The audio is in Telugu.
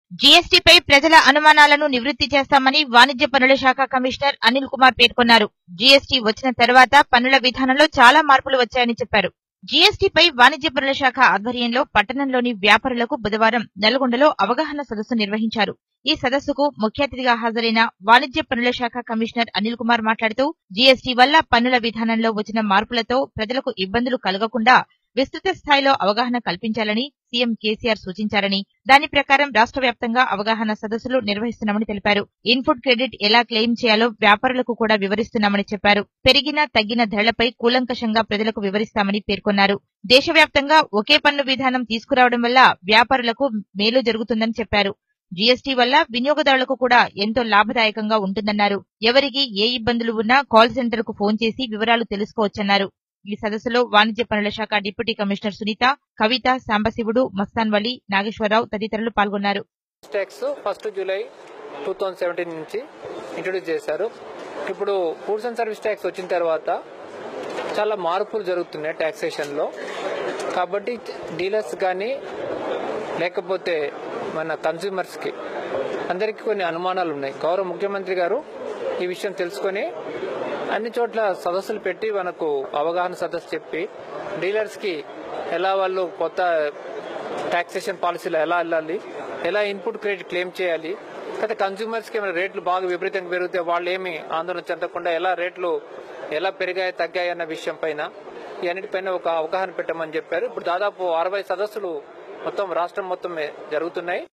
జీఎస్టీపై ప్రజల అనుమానాలను నివృత్తి చేస్తామని వాణిజ్య పన్నుల శాఖ కమిషనర్ అనిల్ కుమార్ పేర్కొన్నారు. జీఎస్టీ వచ్చిన తర్వాత పన్నుల విధానంలో చాలా మార్పులు వచ్చాయని చెప్పారు. జీఎస్టీపై వాణిజ్య పన్నుల శాఖ ఆధ్వర్యంలో పట్టణంలోని వ్యాపారులకు బుధవారం నల్గొండలో అవగాహన సదస్సు నిర్వహించారు. ఈ సదస్సుకు ముఖ్య అతిథిగా హాజరైన వాణిజ్య పన్నుల శాఖ కమిషనర్ అనిల్ కుమార్ మాట్లాడుతూ జీఎస్టీ వల్ల పన్నుల విధానంలో వచ్చిన మార్పులతో ప్రజలకు ఇబ్బందులు కలగకుండా విస్తృత స్థాయిలో అవగాహన కల్పించాలని సీఎం కేసీఆర్ సూచించారని, దాని ప్రకారం రాష్ట్ర వ్యాప్తంగా అవగాహన సదస్సులు నిర్వహిస్తున్నామని తెలిపారు. ఇన్పుట్ క్రెడిట్ ఎలా క్లెయిమ్ చేయాలో వ్యాపారులకు కూడా వివరిస్తున్నామని చెప్పారు. పెరిగిన తగ్గిన ధరలపై కూలంకషంగా ప్రజలకు వివరిస్తామని పేర్కొన్నారు. దేశవ్యాప్తంగా ఒకే పన్ను విధానం తీసుకురావడం వల్ల వ్యాపారులకు మేలు జరుగుతుందని చెప్పారు. జీఎస్టీ వల్ల వినియోగదారులకు కూడా ఎంతో లాభదాయకంగా ఉంటుందన్నారు. ఎవరికి ఏ ఇబ్బందులు ఉన్నా కాల్ సెంటర్ కు ఫోన్ చేసి వివరాలు తెలుసుకోవచ్చన్నారు. ఈ సదస్సులో వాణిజ్య పన్నుల శాఖ డిప్యూటీ కమిషనర్ సునీత, కవిత, సాంబశివుడు, మస్తాన్ వలి, నాగేశ్వరరావు తదితరులు పాల్గొన్నారు. ట్యాక్స్ 1 జూలై 2017 నుంచి ఇంట్రొడ్యూస్ చేశారు. ఇప్పుడు గూడ్స్ అండ్ సర్వీస్ ట్యాక్స్ వచ్చిన తర్వాత చాలా మార్పులు జరుగుతున్నాయి టాక్సేషన్ లో. కాబట్టి డీలర్స్ కానీ లేకపోతే మన కన్స్యూమర్స్ కి అందరికీ కొన్ని అనుమానాలు ఉన్నాయి. గౌరవ ముఖ్యమంత్రి గారు ఈ విషయం తెలుసుకొని అన్ని చోట్ల సదస్సులు పెట్టి మనకు అవగాహన సదస్సు చెప్పి డీలర్స్ కి ఎలా వాళ్ళు కొత్త టాక్సేషన్ పాలసీలో ఎలా వెళ్ళాలి, ఎలా ఇన్పుట్ క్రెడిట్ క్లెయిమ్ చేయాలి, అయితే కన్స్యూమర్స్ కి రేట్లు బాగా విపరీతంగా పెరిగితే వాళ్ళు ఏమి ఆందోళన చెందకుండా ఎలా రేట్లు ఎలా పెరిగాయి తగ్గాయి అన్న విషయం పైన ఈ అన్నిటిపైన ఒక అవగాహన పెట్టమని చెప్పారు. ఇప్పుడు దాదాపు 60 సదస్సులు మొత్తం రాష్ట్రం మొత్తం జరుగుతున్నాయి.